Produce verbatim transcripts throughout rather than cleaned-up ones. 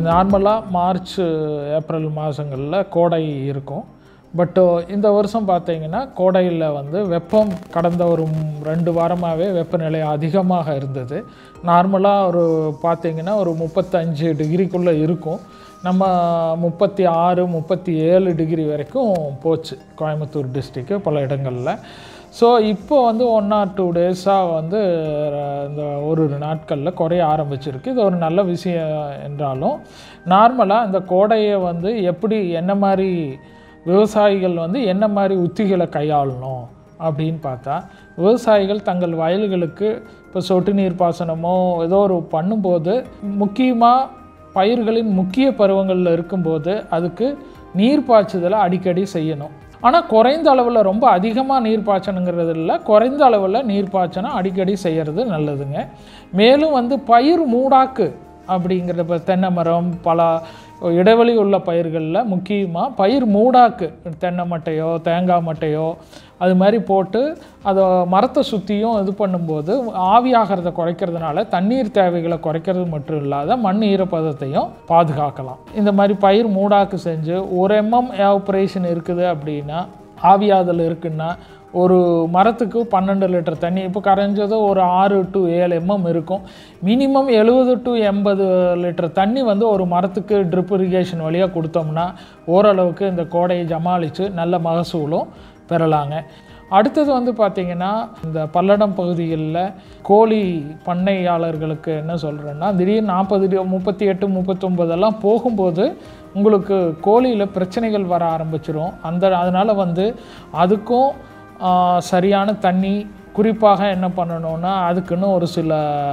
நார்மலாக March April மாதங்களில் கோடை இருக்கும். பட் இந்த வருஷம் பார்த்தீங்கன்னா கோடையில் வந்து வெப்பம் கடந்த ஒரு ரெண்டு வாரமாகவே வெப்பநிலை அதிகமாக இருந்தது. நார்மலாக ஒரு பார்த்திங்கன்னா ஒரு முப்பத்தஞ்சு டிகிரிக்குள்ளே இருக்கும். நம்ம முப்பத்தி ஆறு முப்பத்தி ஏழு டிகிரி வரைக்கும் போச்சு கோயம்புத்தூர் டிஸ்ட்ரிக்கு பல இடங்களில். ஸோ இப்போ வந்து ஒன் ஆர் டூ டேஸாக வந்து இந்த ஒரு நாட்களில் குறைய ஆரம்பிச்சிருக்கு. இது ஒரு நல்ல விஷயம் என்றாலும் நார்மலாக இந்த கோடையை வந்து எப்படி என்ன மாதிரி விவசாயிகள் வந்து என்ன மாதிரி உத்திகளை கையாளணும் அப்படின்னு பார்த்தா, விவசாயிகள் தங்கள் வயல்களுக்கு இப்போ சொட்டு நீர் பாசனமோ ஏதோ ஒரு பண்ணும்போது முக்கியமாக பயிர்களின் முக்கிய பருவங்களில் இருக்கும்போது அதுக்கு நீர் பாய்ச்சுதலை அடிக்கடி செய்யணும். ஆனால் குறைந்த அளவில் ரொம்ப அதிகமாக நீர் பாய்ச்சணுங்கிறது இல்லை, குறைந்த அளவில் நீர் பாய்ச்சணும் அடிக்கடி செய்கிறது நல்லதுங்க. மேலும் வந்து பயிர் மூடாக்கு அப்படிங்கிறத இப்போ தென்னை மரம் பல இடைவெளி உள்ள பயிர்களில் முக்கியமாக பயிர் மூடாக்கு தென்னை மட்டையோ தேங்காய் மட்டையோ அது மாதிரி போட்டு அதை மரத்தை சுற்றியும் இது பண்ணும்போது ஆவியாகிறத குறைக்கிறதுனால தண்ணீர் தேவைகளை குறைக்கிறது மட்டும் இல்லாத மண் ஈரப்பதத்தையும் பாதுகாக்கலாம். இந்த மாதிரி பயிர் மூடாக்கு செஞ்சு ஒரு எம்எம் ஆப்ரேஷன் இருக்குது அப்படின்னா, ஆவியாதல் இருக்குன்னா ஒரு மரத்துக்கு பன்னெண்டு லிட்டர் தண்ணி இப்போ கரைஞ்சது ஒரு ஆறு டு ஏழு எம்எம் இருக்கும். மினிமம் எழுபது டு எண்பது லிட்டர் தண்ணி வந்து ஒரு மரத்துக்கு ட்ரிப் இரிகேஷன் வழியாக கொடுத்தோம்னா ஓரளவுக்கு இந்த கோடையை ஜமாளித்து நல்ல மகசூலும் பெறலாங்க. அடுத்தது வந்து பார்த்திங்கன்னா, இந்த பல்லடம் பகுதிகளில் கோழி பண்ணையாளர்களுக்கு என்ன சொல்கிறேன்னா, திடீர்னு நாற்பது முப்பத்தி எட்டு முப்பத்தொம்பதெல்லாம் போகும்போது உங்களுக்கு கோழியில் பிரச்சனைகள் வர ஆரம்பிச்சிடும். அந்த அதனால் வந்து அதுக்கும் சரியான தண்ணி குறிப்பாக என்ன பண்ணணுன்னா அதுக்குன்னு ஒரு சில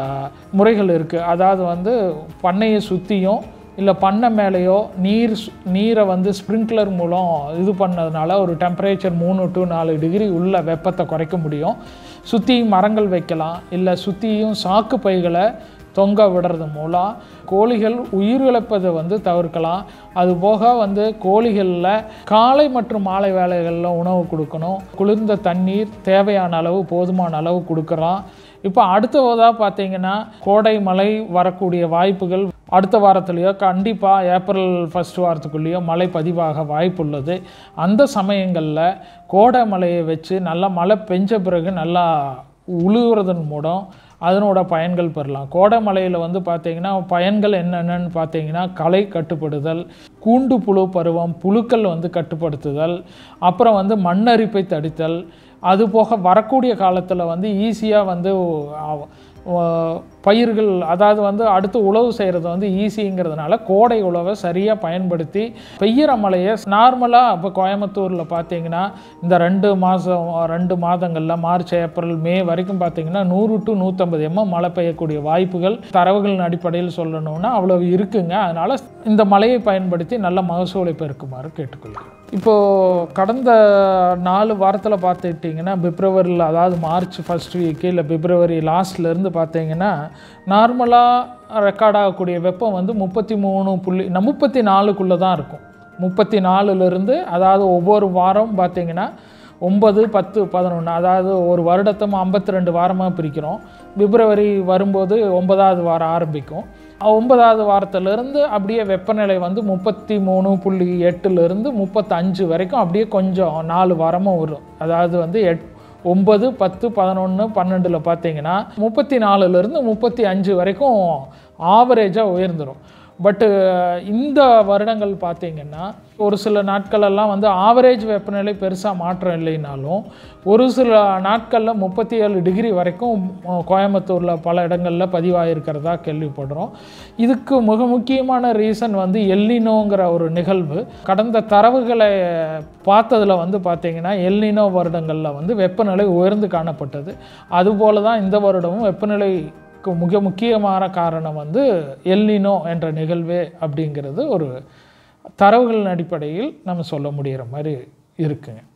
முறைகள் இருக்குது. அதாவது வந்து பண்ணையை சுற்றியும் இல்லை பண்ணை மேலேயோ நீர் நீரை வந்து ஸ்ப்ரிங்க்லர் மூலம் இது பண்ணதுனால ஒரு டெம்பரேச்சர் மூணு டு நாலு டிகிரி உள்ள வெப்பத்தை குறைக்க முடியும். சுற்றியும் மரங்கள் வைக்கலாம், இல்லை சுற்றியும் சாக்கு பைகளை தொங்க விடுறது மூலம் கோழிகள் உயிரிழப்பதை வந்து தவிர்க்கலாம். அதுபோக வந்து கோழிகளில் காலை மற்றும் மாலை வேளைகளில் உணவு கொடுக்கணும். குளிர்ந்த தண்ணீர் தேவையான அளவு போதுமான அளவு கொடுக்கலாம். இப்போ அடுத்ததாக பார்த்தீங்கன்னா கோடை மழை வரக்கூடிய வாய்ப்புகள் அடுத்த வாரத்துலேயோ கண்டிப்பாக ஏப்ரல் ஃபஸ்ட் வாரத்துக்குள்ளேயோ மழை பதிவாக வாய்ப்பு உள்ளது. அந்த சமயங்களில் கோடை மழையை வச்சு நல்லா மழை பெஞ்ச பிறகு நல்லா உழுவுறதன் மூலம் அதனோட பயன்கள் பெறலாம். கோடை மழையில் வந்து பார்த்திங்கன்னா பயன்கள் என்னென்னு பார்த்தீங்கன்னா, களை கட்டுப்படுதல், கூண்டு புழு பருவம் புழுக்கள் வந்து கட்டுப்படுத்துதல், அப்புறம் வந்து மண்ணரிப்பை தடுத்தல், அதுபோக வரக்கூடிய காலத்தில் வந்து ஈஸியாக வந்து பயிர்கள் அதாவது வந்து அடுத்து உழவு செய்கிறது வந்து ஈஸிங்கிறதுனால கோடை உழவை சரியாக பயன்படுத்தி பெய்கிற மழையை நார்மலாக இப்போ கோயம்புத்தூரில் பார்த்திங்கன்னா இந்த ரெண்டு மாதம் ரெண்டு மாதங்களில் மார்ச் ஏப்ரல் மே வரைக்கும் பார்த்திங்கன்னா நூறு டு நூற்றம்பது எம்எம் மழை பெய்யக்கூடிய வாய்ப்புகள் தரவுகளின் அடிப்படையில் சொல்லணும்னா அவ்வளவு இருக்குங்க. அதனால் இந்த மழையை பயன்படுத்தி நல்ல மகசூலை பெருக்குமாறு கேட்டுக்கொள்கிறேன். இப்போது கடந்த நாலு வாரத்தில் பார்த்துக்கிட்டிங்கன்னா பிப்ரவரியில் அதாவது மார்ச் ஃபஸ்ட் வீக்கு இல்லை பிப்ரவரி லாஸ்ட்லேருந்து பார்த்தீங்கன்னா நார்மலாக ரெக்கார்ட் ஆகக்கூடிய வெப்பம் வந்து முப்பத்தி மூணு புள்ளி முப்பத்தி நாலுக்குள்ளே தான் இருக்கும். முப்பத்தி நாலுலேருந்து அதாவது ஒவ்வொரு வாரம் பார்த்திங்கன்னா ஒம்பது பத்து பதினொன்று அதாவது ஒரு வருடத்தை ஐம்பத்தி ரெண்டு வாரமாக பிரிக்கிறோம். பிப்ரவரி வரும்போது ஒன்பதாவது வாரம் ஆரம்பிக்கும். ஒன்பதாவது வாரத்திலிருந்து அப்படியே வெப்பநிலை வந்து முப்பத்தி மூணு புள்ளி எட்டுலேருந்து முப்பத்தஞ்சு வரைக்கும் அப்படியே கொஞ்சம் நாலு வாரமும் வரும். அதாவது வந்து எட் ஒம்பது பத்து பதினொன்று பன்னெண்டில் பார்த்தீங்கன்னா முப்பத்தி நாலுலேருந்து முப்பத்தி அஞ்சு வரைக்கும் ஆவரேஜாக உயர்ந்துடும். பட்டு இந்த வருடங்கள் பார்த்திங்கன்னா ஒரு சில நாட்களெல்லாம் வந்து ஆவரேஜ் வெப்பநிலை பெருசாக மாற்றம் இல்லைனாலும் ஒரு சில நாட்களில் முப்பத்தி ஏழு டிகிரி வரைக்கும் கோயம்புத்தூரில் பல இடங்களில் பதிவாகிருக்கிறதா கேள்விப்படுறோம். இதுக்கு மிக முக்கியமான ரீசன் வந்து எல்னினோங்கிற ஒரு நிகழ்வு. கடந்த தரவுகளை பார்த்ததில் வந்து பார்த்திங்கன்னா எல்னினோ வருடங்களில் வந்து வெப்பநிலை உயர்ந்து காணப்பட்டது. அதுபோல தான் இந்த வருடமும் வெப்பநிலை மிக முக்கியமான காரணம் வந்து எல்னினோ என்ற நிகழ்வே அப்படிங்கிறது ஒரு தரவுகளின் அடிப்படையில் நம்ம சொல்ல முடிகிற மாதிரி இருக்குங்க.